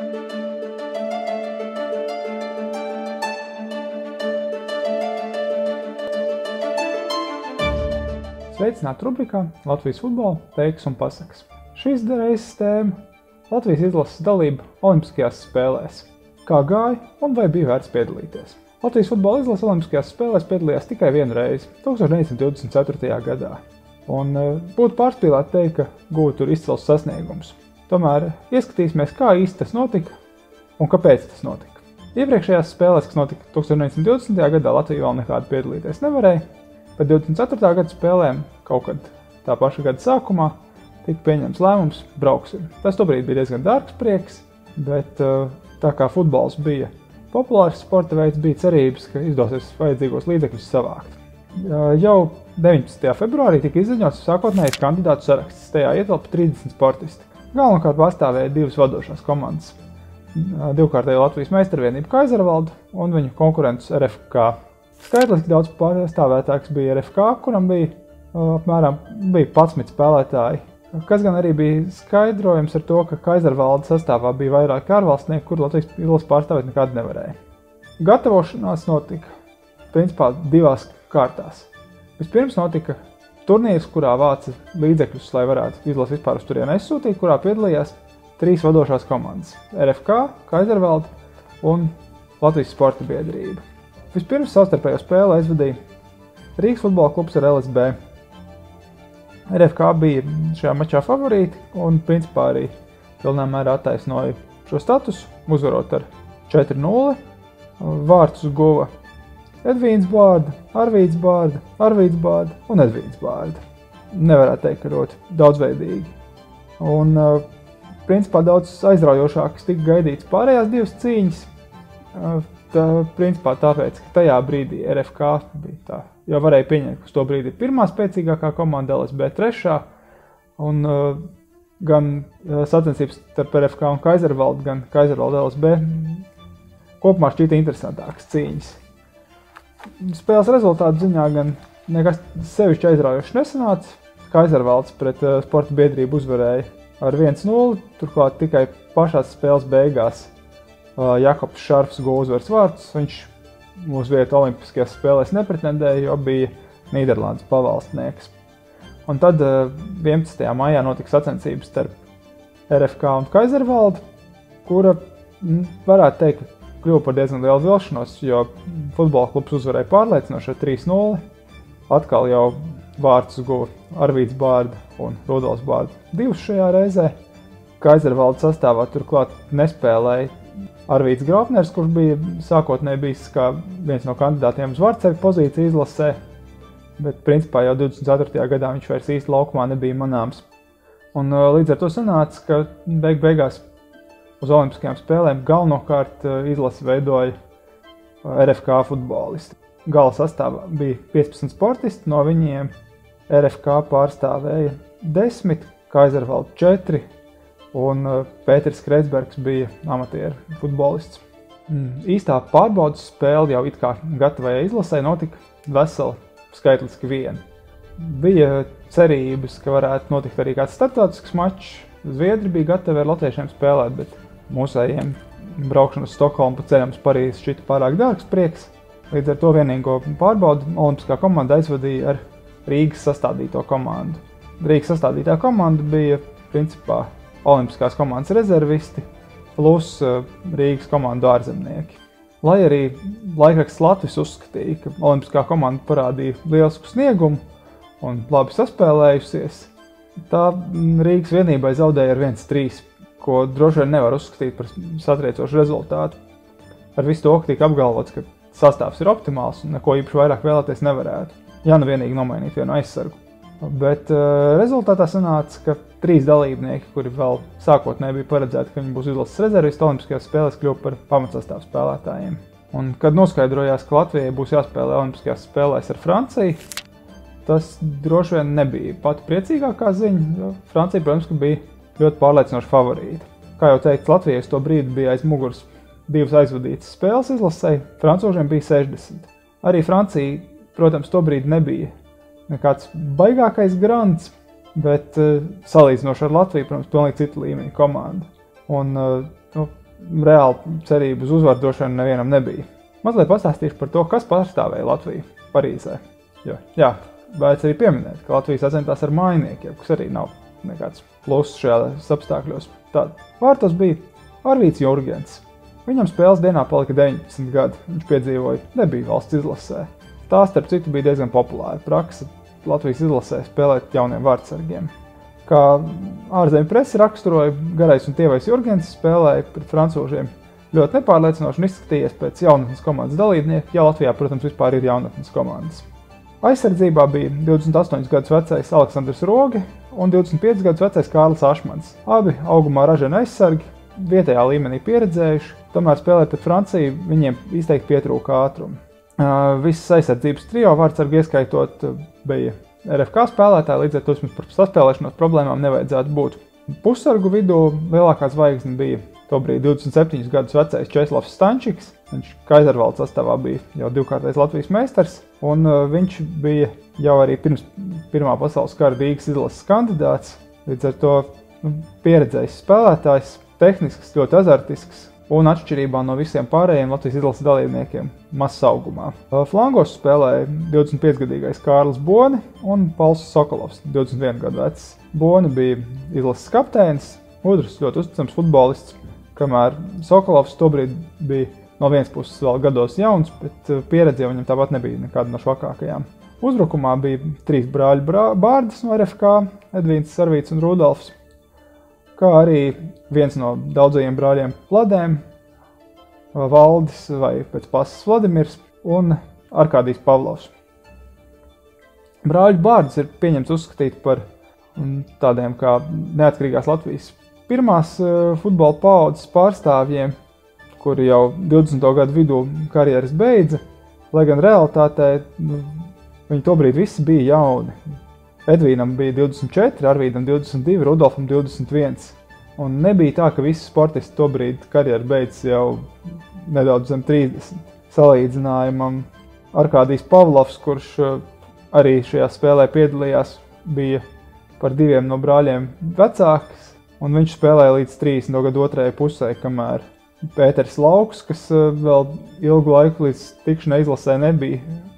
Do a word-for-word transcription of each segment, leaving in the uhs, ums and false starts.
Sveicināti rubrikā Latvijas futbola teikas un pasakas. Šīs reizes tēma – Latvijas izlases dalība Olimpiskajās spēlēs. Kā gāja un vai bija vērts piedalīties? Latvijas futbola izlase Olimpiskajās spēlēs piedalījās tikai vienu reizi, tūkstoš deviņsimt divdesmit ceturtajā gadā. Un būtu pārspīlēt teikt, ka gūta tur izcils sasniegums. Tomēr ieskatīsimies, kā īsti tas notika un kāpēc tas notika. Iepriekšējās spēlēs, kas notika tūkstoš deviņsimt divdesmitajā gadā, Latvija vēl nekādu piedalīties nevarēja. Pēc divdesmit ceturtā gada spēlēm, kaut kad tā paša gada sākumā, tika pieņemts lēmums – brauksim. Tas tobrīd bija diezgan dārgs prieks, bet tā kā futbols bija populārs sporta veids, bija cerības, ka izdosies vajadzīgos līdzekļus savākt. Jau deviņpadsmitajā februārī tika izziņots sākotnējais kandidātu saraksts, tajā ietilpa trīsdesmit sportisti. Galvenokārt pārstāvēja divas vadošās komandas – divkārtējo Latvijas meistarvienību Kaizervalde un viņu konkurentus R F K. Skaitliski daudz pārstāvētāks bija R F K, kuram bija apmēram bija padsmit spēlētāji, kas gan arī bija skaidrojums ar to, ka Kaizervaldes sastāvā bija vairāki ārvalstnieki, kur Latvijas izlases pārstāvēt nekad nevarēja. Gatavošanās notika principā divās kārtās. Vispirms notika turnīrs, kurā vāca līdzekļus, lai varētu izlases vispār uz turieni aizsūtīt, kurā piedalījās trīs vadošās komandas – R F K, Kaizervalde un Latvijas sporta biedrība. Vispirms savstarpējo spēli aizvadīja Rīgas futbola klubs ar L S B. R F K bija šajā mačā favorīti un principā arī pilnā mērā attaisnoja šo statusu, uzvarot ar četri nulle. Vārtus guva Edvīns Bārda, Arvīds Bārda, Arvīds Bārda un Edvīns Bārda. Nevarētu teikt, ka ļoti daudzveidīgi. Un principā daudz aizraujošākas tika gaidīts pārējās divas cīņas. Tā, principā tāpēc, ka tajā brīdī R F K bija tā, jau varēja pieņemt, ka uz to brīdi ir pirmā spēcīgākā komanda, L S B trešā, un uh, gan uh, sacensības starp R F K un Kaizervaldi, gan Kaizervaldi L S B kopumā šķita interesantākas cīņas. Spēles rezultātu ziņā gan nekas sevišķi aizraujoši nesanāca. Kaizervalds pret uh, sporta biedrību uzvarēja ar viens nulle, turklāt tikai pašās spēles beigās Jakobs Šarfs guva uzvaras vārtus. Viņš uz vietu Olimpiskajās spēlēs nepretendēja, jo bija Nīderlandes pavalstnieks. Un tad vienpadsmitajā maijā notika sacensības starp R F K un Kaizervaldi, kura varētu teikt, ka kļuva par diezgan lielu vilšanos, jo futbola klubs uzvarēja pārliecinoši ar trīs nulle. Atkal jau vārtus guva Arvīds Bārda un Rudolfs Bārda divus šajā reizē. Kaizervaldes sastāvā turklāt nespēlēja Arvīds Graupners, kurš bija sākotnēji bijis kā viens no kandidātiem uz vārdsargu pozīciju izlasē, bet principā jau divdesmit ceturtajā gadā viņš vairs īsti laukumā nebija manāms. Un līdz ar to sanāca, ka beig beigās uz Olimpiskajām spēlēm galvenokārt izlasi veidoja R F K futbolisti. Gala sastāvā bija piecpadsmit sportisti, no viņiem R F K pārstāvēja desmit, Kaizervalde četri, un Pēters Kreitsbergs bija amatieru futbolists. Īstā pārbaudas spēle jau it kā gatavajai izlasē notika veseli skaitliski viena. Bija cerības, ka varētu notikt arī kāds starptautisks mačs. Zviedri bija gatavi ar latviešiem spēlēt, bet mūsējiem braukšana uz Stokholmu pa ceļam uz Parīzi šķita pārāk dārgs prieks. Līdz ar to vienīgo pārbaudu Olimpiskā komanda aizvadīja ar Rīgas sastādīto komandu. Rīgas sastādītā komanda bija principā Olimpiskās komandas rezervisti plus Rīgas komandu ārzemnieki. Lai arī laikraksts Latvis uzskatīja, ka Olimpiskā komanda parādīja lielisku sniegumu un labi saspēlējusies, tā Rīgas vienībai zaudēja ar viens trīs, ko droši vien nevar uzskatīt par satriecošu rezultātu. Ar visu to, ka tika apgalvots, ka sastāvs ir optimāls un neko īpaši vairāk vēlēties nevarētu, ja nu vienīgi nomainīt vienu aizsargu. Bet uh, rezultātā sanāca, ka trīs dalībnieki, kuri vēl sākotnēji bija paredzēti, ka viņi būs izlases rezervisti, Olimpiskajās spēlēs kļuva par pamatsastāvu spēlētājiem. Un, kad noskaidrojās, ka Latvijai būs jāspēlē Olimpiskajās spēlēs ar Franciju, tas droši vien nebija pati priecīgākā ziņa, jo Francija, protams, ka bija ļoti pārliecinoši favorīta. Kā jau teikt, Latvijai to brīdi bija aiz muguras divas aizvadītas spēles izlasē, francūžiem bija sešdesmit. Arī Francija, protams, to brīdi nebija nekāds baigākais grants, bet uh, salīdzinoši ar Latviju, protams, pilnīgi citu līmeņu komanda. Un uh, nu, reāli cerību uz uzvaru droši vien nevienam nebija. Mazliet pastāstīšu par to, kas pārstāvēja Latviju Parīzē. Jo, jā, vajadz arī pieminēt, ka Latvija sacentās ar mājiniekiem, kas arī nav nekāds pluss šajās apstākļos. Tād. Vārtos bija Arvīts Jurgens. Viņam spēles dienā palika deviņdesmit gadi. Viņš piedzīvoja debiju valsts izlasē. Tā, starp citu, bija diezgan populāra praksa Latvijas izlasē spēlēt jauniem vārdsargiem. Kā ārzemju presi raksturoja, garais un tievais Jurgens spēlēja pret francūžiem ļoti nepārliecinoši un izskatījies pēc jaunatnes komandas dalībnieku, ja Latvijā, protams, vispār ir jaunatnes komandas. Aizsardzībā bija divdesmit astoņus gadus vecais Aleksandrs Roge un divdesmit piecus gadus vecais Kārlis Ašmans. Abi augumā raženi aizsargi, vietējā līmenī pieredzējuši, tomēr spēlēt pret Franciju viņiem izteikti pietrūka ātrumu. Visas aizsardzības trio vārdsargu ieskaitot bija R F K spēlētāji, līdz ar to par saspēlēšanos problēmām nevajadzētu būt. Pussargu vidū lielākā zvaigzne bija tobrīd divdesmit septiņus gadus vecais Česlavs Stančiks. Viņš Kaizervaldes sastāvā bija jau divkārtais Latvijas meistars, un viņš bija jau arī pirms Pirmā pasaules kara Rīgas izlases kandidāts, līdz ar to nu, pieredzējis spēlētājs, tehnisks, ļoti azartisks, un atšķirībā no visiem pārējiem Latvijas izlases dalībniekiem mazs augumā. Flangos spēlēja divdesmit piecgadīgais Kārlis Boni un Pauls Sokolovs, divdesmit vienu gadu vecs. Boni bija izlases kapteinis, gudrs, ļoti uzticams futbolists, kamēr Sokolovs tobrīd bija no vienas puses vēl gados jauns, bet pieredze viņam tāpat nebija nekāda no švakākajām. Uzbrukumā bija trīs brāļu bārdas no R F K, Edvīns, Arvīts un Rudolfs, kā arī viens no daudzajiem brāļiem Vladēm, Valdis vai pēc pasas Vladimirs un Arkādijs Pavlovs. Brāļu bārdus ir pieņemts uzskatīt par tādiem kā neatkarīgās Latvijas pirmās futbola paaudzes pārstāvjiem, kuri jau divdesmito gadu vidū karjeras beidza, lai gan realitātē nu, viņi tobrīd visi bija jauni. Edvīnam bija divdesmit četri, Arvīdam divdesmit divi, Rudolfam divdesmit viens. Un nebija tā, ka visi sportisti tobrīd karjeru beidz jau nedaudz zem trīsdesmit. Salīdzinājumam Arkādijs Pavlovs, kurš arī šajā spēlē piedalījās, bija par diviem no brāļiem vecāks, un viņš spēlēja līdz trīsdesmito gadu otrajai pusē, kamēr Pēters Lauks, kas vēl ilgu laiku līdz tikšanai izlasē nebija,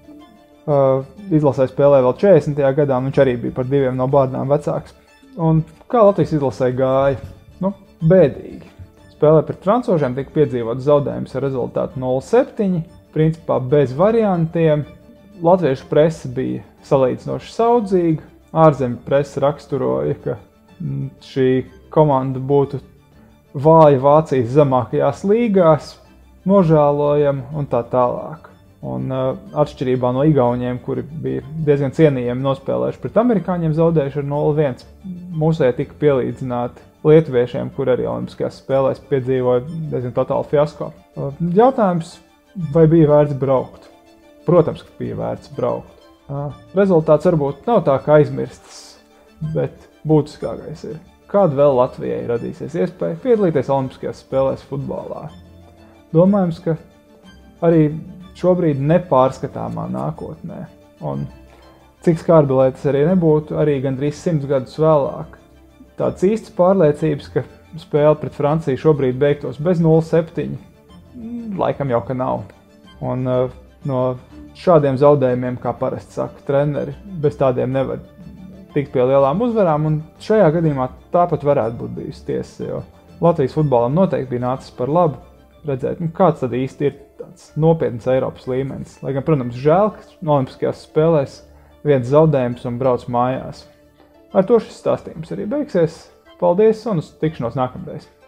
izlasē spēlēja vēl četrdesmitajā gadā, un viņš arī bija par diviem no bārdām vecāks. Un kā Latvijas izlasē gāja? Nu, bēdīgi. Spēlē pret francūžiem tika piedzīvots zaudējums ar rezultātu nulle septiņi, principā bez variantiem. Latviešu prese bija salīdzinoši saudzīga, ārzemju prese raksturoja, ka šī komanda būtu vāja Vācijas zemākajās līgās, nožēlojama un tā tālāk. Un uh, atšķirībā no igauņiem, kuri bija diezgan cienījami nospēlējuši pret amerikāņiem, zaudējuši ar nulle viens, mūsēji tika pielīdzināti lietuviešiem, kur arī olimpiskajās spēlēs piedzīvoja diezgan totālu fiasko. Uh, jautājums, vai bija vērts braukt? Protams, ka bija vērts braukt. Uh, rezultāts varbūt nav tā kā aizmirstas, bet būtiskākais ir, kāda vēl Latvijai radīsies iespēja piedalīties olimpiskajās spēlēs futbolā. Domājams, ka arī šobrīd nepārskatāmā nākotnē, un cik skarbi, lai tas arī nebūtu, arī gandrīz simts gadus vēlāk. Tāds īsts pārliecības, ka spēle pret Franciju šobrīd beigtos bez nulle septiņi, laikam jau ka nav. Un uh, no šādiem zaudējumiem, kā parasti saka treneri, bez tādiem nevar tikt pie lielām uzvarām, un šajā gadījumā tāpat varētu būt bijusi tiesa, jo Latvijas futbolam noteikti bija nācis par labu redzēt, nu, kāds tad īsti ir tāds nopietns Eiropas līmenis. Lai gan, protams, žēl, ka olimpiskajās spēlēs viens zaudējums un brauc mājās. Ar to šis stāstījums arī beigsies. Paldies un uz tikšanos nākamreiz!